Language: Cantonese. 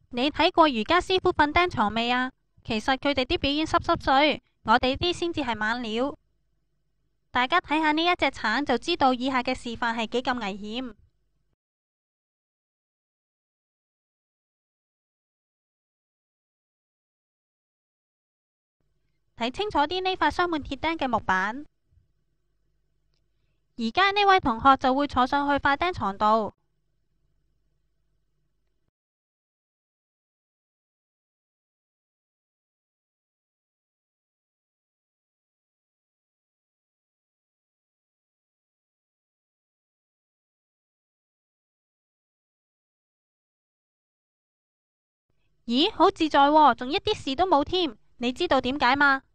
你睇過瑜伽師傅瞓釘床未啊？其實佢哋啲表演濕濕碎，我哋啲先至係猛料。大家睇下呢一隻橙就知道以下嘅示範係幾咁危險。睇清楚啲呢塊鑲滿鐵釘嘅木板。而家呢位同學就會坐上去塊釘床度。咦，好自在喎，仲一啲事都冇添。你知道點解嗎？